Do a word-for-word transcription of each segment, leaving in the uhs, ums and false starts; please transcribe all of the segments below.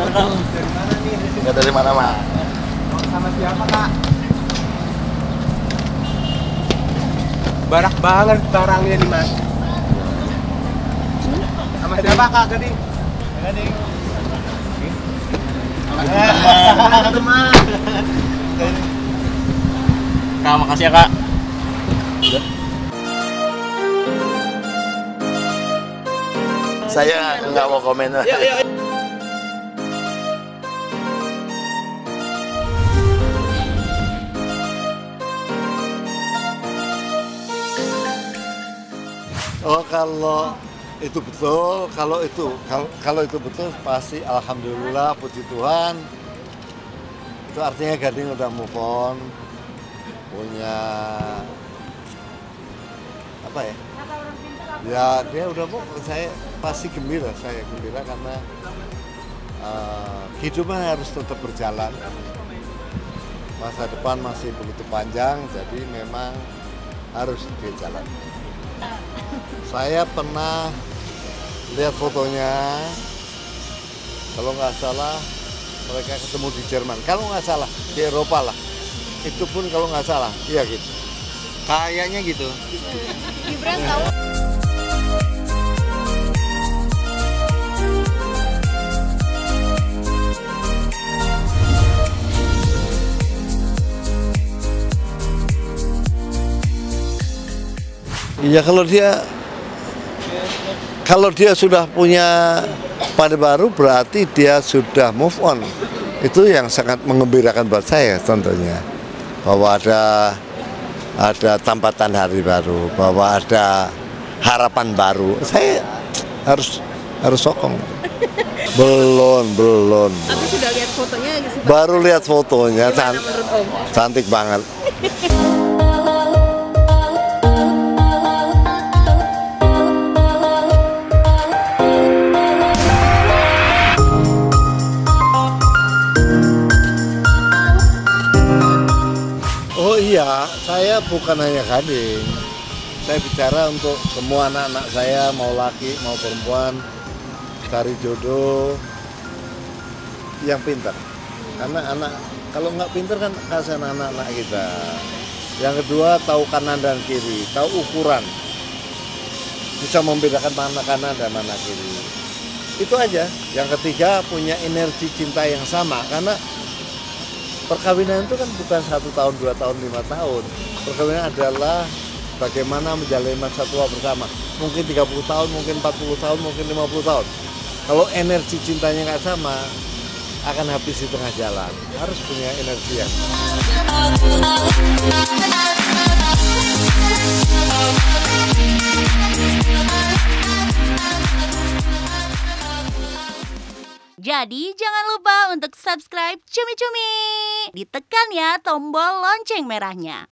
Dari mana nih? Nggak dari mana, Mak. Oh, sama siapa, Kak? Barak banget barangnya nih, Mas. Sama siapa, Kak? Gading. Gading. Sama teman. Kak, makasih ya, Kak. Saya nggak mau komen. Yuk, yuk. Oh, kalau itu betul, kalau itu kalau, kalau itu betul pasti alhamdulillah, puji Tuhan. Itu artinya Gading udah move on, punya apa ya? Ya dia udah move on. Saya pasti gembira, saya gembira karena uh, kehidupan harus tetap berjalan. Masa depan masih begitu panjang, jadi memang harus berjalan. Saya pernah lihat fotonya, kalau nggak salah mereka ketemu di Jerman, kalau nggak salah di Eropa lah, itu pun kalau nggak salah, iya gitu. Kayaknya gitu. Gibran tahu. Iya, kalau dia kalau dia sudah punya pada baru berarti dia sudah move on. Itu yang sangat mengembirakan buat saya tentunya. Bahwa ada ada tampatan hari baru, bahwa ada harapan baru. Saya harus harus sokong. Belum, belum. Tapi sudah lihat fotonya nggak sih, Pak? Baru lihat fotonya, Gimana menurut Om? cantik banget. Oh iya, saya bukan hanya Gading. Saya bicara untuk semua anak-anak saya, mau laki, mau perempuan, cari jodoh yang pintar. Karena anak, kalau nggak pintar kan kasihan anak-anak kita. Yang kedua, tahu kanan dan kiri, tahu ukuran. Bisa membedakan mana kanan dan mana kiri. Itu aja. Yang ketiga, punya energi cinta yang sama. Karena perkawinan itu kan bukan satu tahun, dua tahun, lima tahun. Perkawinan adalah bagaimana menjalani masa tua bersama. Mungkin tiga puluh tahun, mungkin empat puluh tahun, mungkin lima puluh tahun. Kalau energi cintanya nggak sama, akan habis di tengah jalan. Harus punya energi yang Jadi jangan lupa untuk subscribe Cumi Cumi. Ditekan ya tombol lonceng merahnya.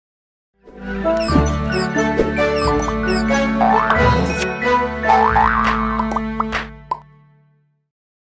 Thank you.